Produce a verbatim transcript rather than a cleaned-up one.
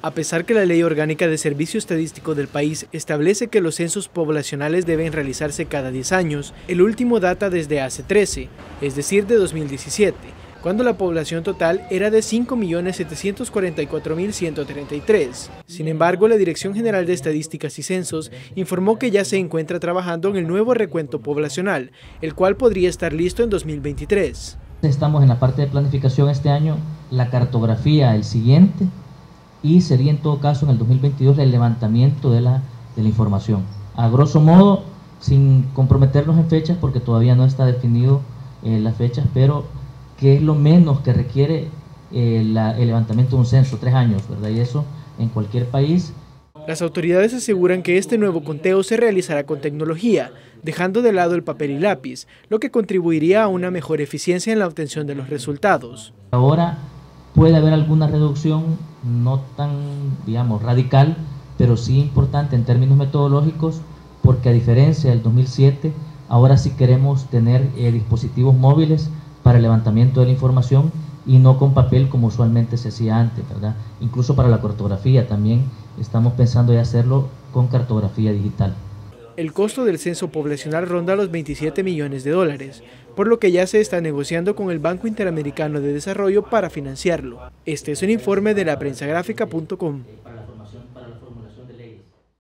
A pesar que la Ley Orgánica de Servicio Estadístico del país establece que los censos poblacionales deben realizarse cada diez años, el último data desde hace trece, es decir, de dos mil diecisiete, cuando la población total era de cinco millones setecientos cuarenta y cuatro mil ciento treinta y tres. Sin embargo, la Dirección General de Estadísticas y Censos informó que ya se encuentra trabajando en el nuevo recuento poblacional, el cual podría estar listo en dos mil veintitrés. Estamos en la parte de planificación este año, la cartografía el siguiente, y sería en todo caso en el dos mil veintidós el levantamiento de la, de la información. A grosso modo, sin comprometernos en fechas, porque todavía no está definido eh, las fechas, pero que es lo menos que requiere eh, la, el levantamiento de un censo, tres años, ¿verdad? Y eso en cualquier país. Las autoridades aseguran que este nuevo conteo se realizará con tecnología, dejando de lado el papel y lápiz, lo que contribuiría a una mejor eficiencia en la obtención de los resultados. Ahora puede haber alguna reducción, no tan, digamos, radical, pero sí importante en términos metodológicos, porque a diferencia del dos mil siete, ahora sí queremos tener eh, dispositivos móviles para el levantamiento de la información y no con papel como usualmente se hacía antes, ¿verdad? Incluso para la cartografía también estamos pensando en hacerlo con cartografía digital. El costo del censo poblacional ronda los veintisiete millones de dólares, por lo que ya se está negociando con el Banco Interamericano de Desarrollo para financiarlo. Este es un informe de la prensa gráfica punto com.